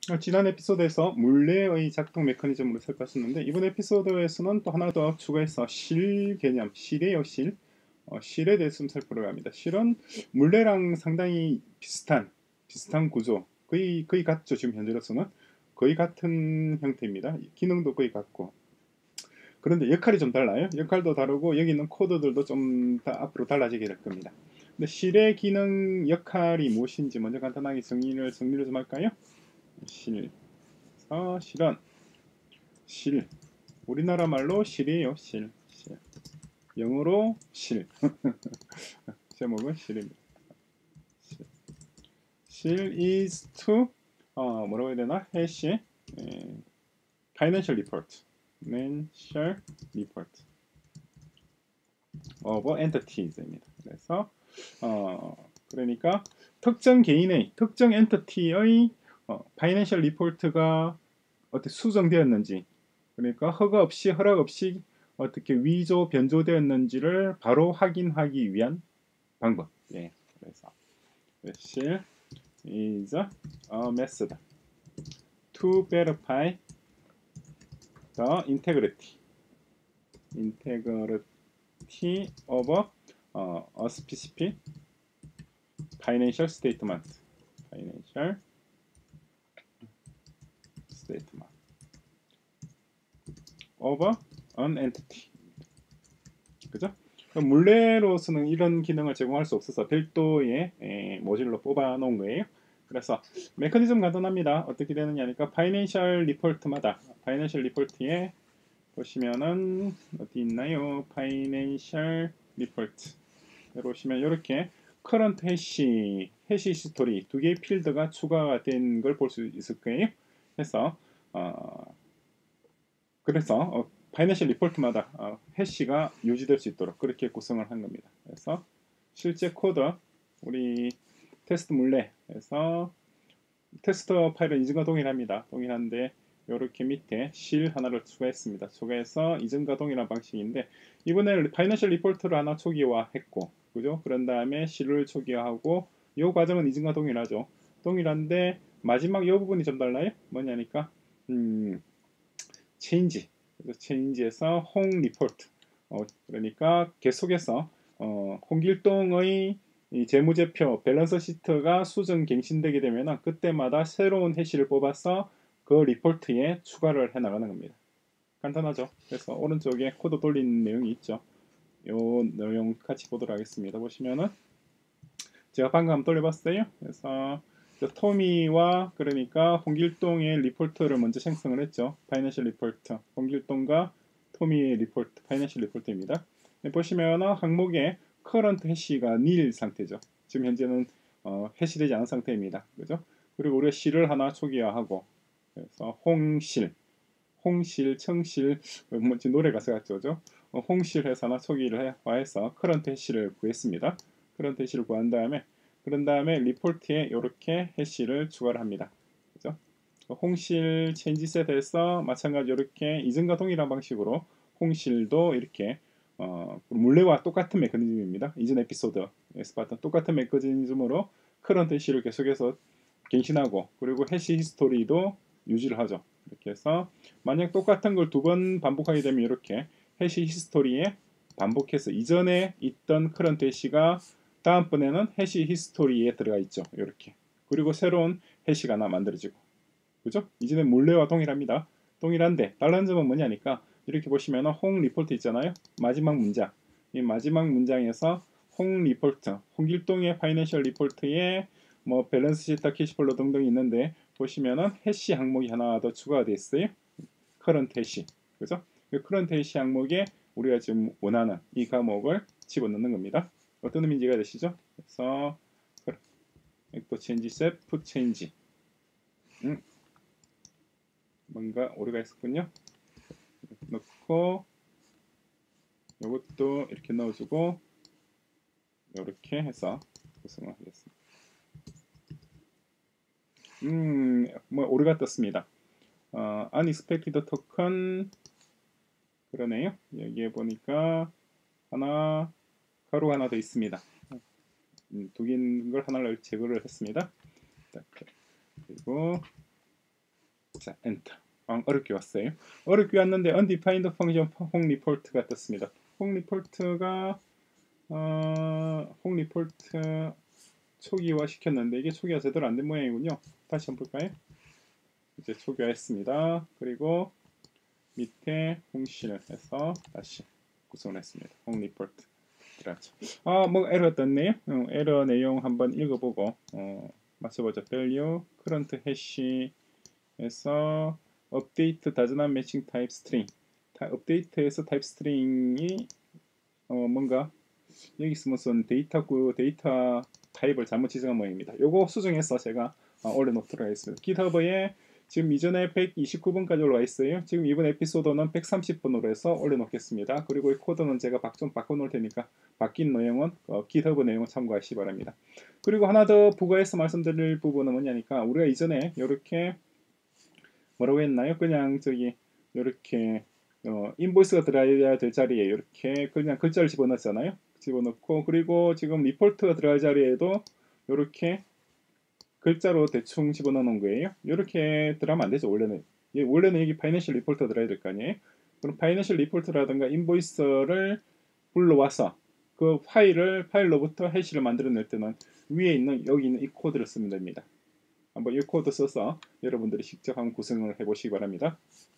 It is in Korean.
지난 에피소드에서 물레의 작동 메커니즘으로 살펴봤었는데 이번 에피소드에서는 또 하나 더 추가해서 실 개념, 실이에요, 실. 실에 대해서 좀 살펴보려 합니다. 실은 물레랑 상당히 비슷한 구조, 거의 같죠. 지금 현재로서는 거의 같은 형태입니다. 기능도 거의 같고. 그런데 역할이 좀 달라요. 역할도 다르고 여기 있는 코드들도 좀 앞으로 달라지게 될 겁니다. 근데 실의 기능 역할이 무엇인지 먼저 간단하게 정리를 좀 할까요? 실. 실은 실. 우리나라 말로 실이에요. 실. 영어로 실. 제목은 실입니다. 실. 실 is to 뭐라고 해야 되나? 해시 financial report. financial report of entities입니다. 그래서 그러니까 특정 개인의 특정 엔티티의 파이낸셜 리포트가 어떻게 수정되었는지, 그러니까 허락 없이 어떻게 위조 변조되었는지를 바로 확인하기 위한 방법. 예, 그래서 seal is a method to verify the integrity of a specific financial statement. financial statement of an entity. 그죠? 물레로서는 이런 기능을 제공할 수 없어서 별도의 모듈로 뽑아 놓은 거예요. 그래서 메커니즘 간단합니다. 어떻게 되느냐니까 파이낸셜 리포트마다 파이낸셜 리포트에 보시면은 어디 있나요? 파이낸셜 리포트 보시면 이렇게 커런트 해시 히스토리 두 개의 필드가 추가가 된 걸 볼 수 있을 거예요. 어, 그래서 파이낸셜 리포트마다 해시가 유지될 수 있도록 그렇게 구성을 한 겁니다. 그래서 실제 코드 우리 테스트 물레에서 테스트 파일은 이전과 동일합니다. 동일한데 이렇게 밑에 실 하나를 추가했습니다. 추가해서 이전과 동일한 방식인데 이번에는 파이낸셜 리포트를 하나 초기화했고, 그죠? 그런 다음에 실을 초기화하고 이 과정은 이전과 동일하죠. 동일한데 마지막 이 부분이 좀 달라요. 뭐냐니까 체인지. 그래서 체인지에서 홍 리포트. 그러니까 계속해서 홍길동의 재무제표 밸런스 시트가 수정 갱신되게 되면 그때마다 새로운 해시를 뽑아서 그 리포트에 추가를 해 나가는 겁니다. 간단하죠. 그래서 오른쪽에 코드 돌리는 내용이 있죠. 이 내용 같이 보도록 하겠습니다. 보시면은 제가 방금 한번 돌려봤어요. 그래서 토미와 그러니까 홍길동의 리포트를 먼저 생성을 했죠. 파이낸셜 리포트. 홍길동과 토미의 리포트, 파이낸셜 리포트입니다. 보시면 항목에 커런트 해시가 nil 상태죠. 지금 현재는 해시되지 않은 상태입니다. 그죠? 그리고 우리가 실을 하나 초기화하고, 그래서 홍실, 청실, 뭐지 노래 가사 같죠, 그죠? 홍실 해서 하나 초기를 해서 커런트 해시를 구했습니다. 커런트 해시를 구한 다음에 그런 다음에 리포트에 이렇게 해시를 추가를 합니다. 그죠? 홍실 체인지셋에서 마찬가지 이렇게 이전과 동일한 방식으로 홍실도 이렇게 물레와 똑같은 메커니즘입니다. 이전 에피소드에서 봤던 똑같은 메커니즘으로 커런트 해시를 계속해서 갱신하고 그리고 해시 히스토리도 유지를 하죠. 이렇게 해서 만약 똑같은 걸 두 번 반복하게 되면 이렇게 해시 히스토리에 반복해서 이전에 있던 커런트 해시가 다음번에는 해시 히스토리에 들어가 있죠. 이렇게. 그리고 새로운 해시가 하나 만들어지고. 그죠? 이제는 물레와 동일합니다. 동일한데 다른 점은 뭐냐니까 이렇게 보시면 홍 리포트 있잖아요. 마지막 문장. 이 마지막 문장에서 홍 리포트, 홍길동의 파이낸셜 리포트에 뭐 밸런스 시트, 캐시플로 등등 있는데 보시면은 해시 항목이 하나 더 추가가 되어 있어요. 커런트 해시. 그죠? 그 커런트 해시 항목에 우리가 지금 원하는 이 과목을 집어넣는 겁니다. 어떤 의미인지 이해가 되시죠? 그래서 또 체인지 셋, 풋 체인지. 뭔가 오류가 있었군요. 넣고 이것도 이렇게 넣어주고 이렇게 해서 구성을 하겠습니다. 뭐 오류가 떴습니다. unexpected token 그러네요. 여기에 보니까 하나 가루가 하나 더 있습니다. 두 개인 걸 하나를 제거를 했습니다. 그리고 자, 엔터. 어렵게 왔어요. 어렵게 왔는데 undefined function home report가 떴습니다. home report가 home report 초기화 시켰는데 이게 초기화 제대로 안 된 모양이군요. 다시 한번 볼까요? 이제 초기화했습니다. 그리고 밑에 홍실 해서 다시 구성을 했습니다. home report 들어가죠. 뭐 에러 떴네요. 에러 내용 한번 읽어보고 맞춰보자. value current hash에서 update does not matching type string. 업데이트에서 타입 스트링이 뭔가 여기 쓰면서 데이터 타입을 잘못 지정한 모양입니다. 요거 수정해서 제가 올려놓도록 하겠습니다. GitHub에 지금 이전에 129번까지 올라와 있어요. 지금 이번 에피소드는 130번으로 해서 올려놓겠습니다. 그리고 이 코드는 제가 좀 바꿔놓을 테니까 바뀐 내용은 GitHub 내용을 참고하시기 바랍니다. 그리고 하나 더 부가해서 말씀드릴 부분은 뭐냐니까 우리가 이전에 이렇게 뭐라고 했나요? 그냥 저기 이렇게 인보이스가 들어가야 될 자리에 이렇게 그냥 글자를 집어넣었잖아요. 집어넣고 그리고 지금 리포트가 들어갈 자리에도 이렇게 글자로 대충 집어넣는 거예요. 이렇게 들어가면 안 되죠. 원래는 여기 파이낸셜 리포트가 들어야 될 거 아니에요. 그럼 파이낸셜 리포트라든가 인보이스를 불러와서 그 파일로부터 해시를 만들어낼 때는 위에 있는 여기 있는 이 코드를 쓰면 됩니다. 한번 이 코드 써서 여러분들이 직접 한번 구성을 해보시기 바랍니다.